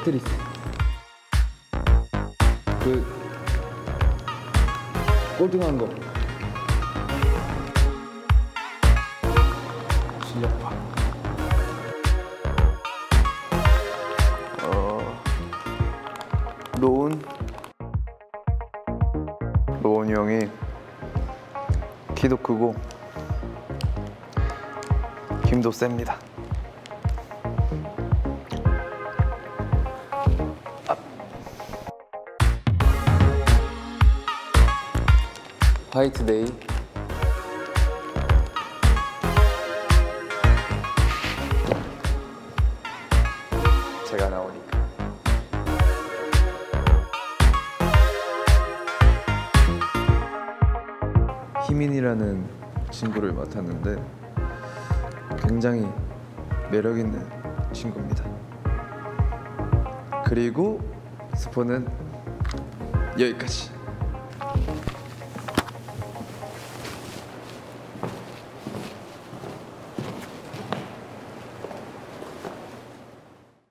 테트리스. 그 꼴등한 거. 실력 봐. 로운이 형이 키도 크고 힘도 셉니다. 화이트데이. 제가 나오니까. 희민이라는 친구를 맡았는데 굉장히 매력 있는 친구입니다. 그리고 스포는 여기까지.